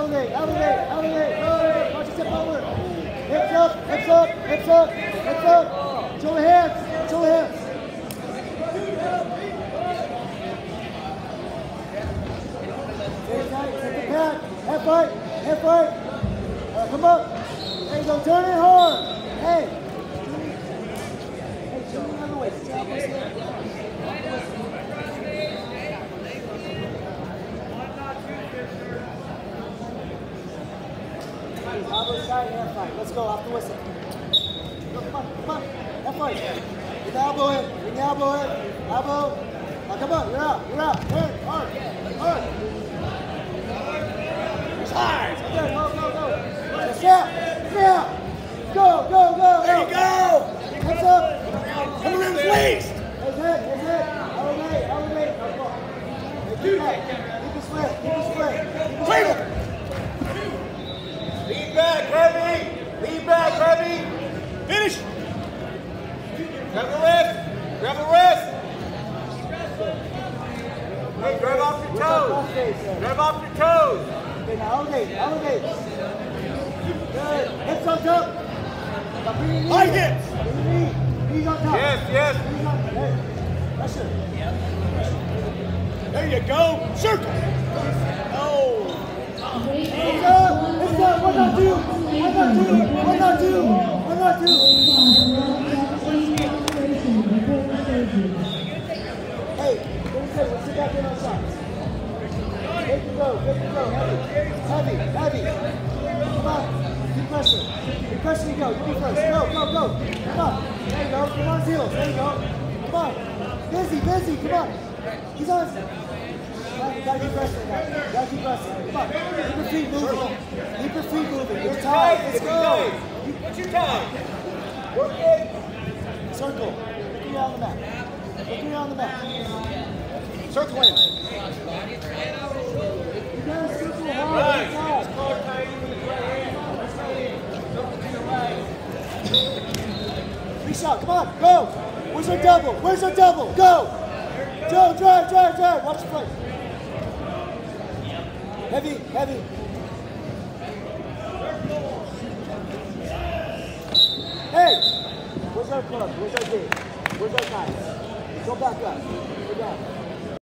elevate, elevate, elevate. Go, watch your step forward. Hips up, hips up, hips up, hips up. Shoulder hands, shoulder hands. Stay tight, take the pad. Half right, half right. Come up. There you go, turn it hard. Hey. Hey, turn the other way. Stop this here. Elbow side, half right. Let's go, off the whistle. Go, come on, come on. Half right. Get the elbow in. Bring the elbow in. Elbow. Now come on, you're out, you're out. Turn, hard, hard. Hard. Okay, go, go, go. Snap, snap. Go, go, go. There you go. Heads up. Come around his waist. His head. Elevate, elevate. Keep it split, keep it split. Wait a minute. Lean back, heavy. Lean back, heavy. Finish. Grab the wrist. Grab the wrist. Hey, grab off your toes. Grab off your toes. Okay, now elevate, elevate. Good. Hips on top. Now bring your knee. High hips. Bring your knee. Knees on top. Yes. Knees on top. Hey, pressure. There you go. Circle. Oh. It's up. 1 on 2. 1 on 2. 1 on 2. 1 on 2. Hey, we'll sit back in on shots. Take the go, heavy, heavy, heavy. Come on, keep pressure. Keep pressure, you go, you be first. Go. Come on, there you go, come on, heels, there you go. Come on, busy, come on. He's on. You gotta keep pressing now. Come on, keep your feet moving. Keep your feet moving. It's tight, let's go. What's your time? Work it. Circle. Look around the mat. Look around the mat. Circle in. You gotta circle hard. Inside. Free shot. Come on. Go. Where's our double? Where's our double? Go. Joe, drive. Watch the play. Heavy. Hey. Where's our club? Where's our game? Where's our guys? Go back up. Go down.